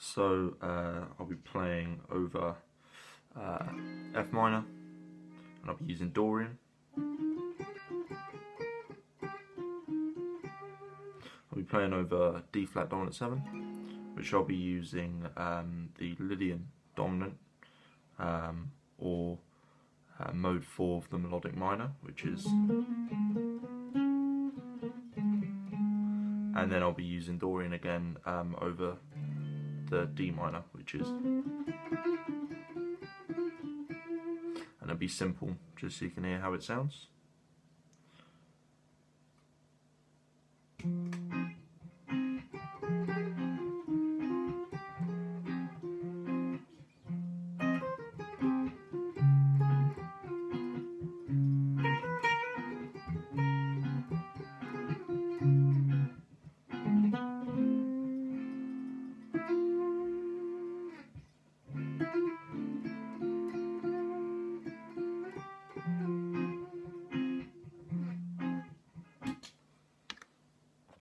So I'll be playing over F minor, and I'll be using Dorian. I'll be playing over D flat dominant 7, which I'll be using the Lydian dominant, or mode 4 of the melodic minor, which is, and then I'll be using Dorian again over the D minor, which is, and it'll be simple, just so you can hear how it sounds.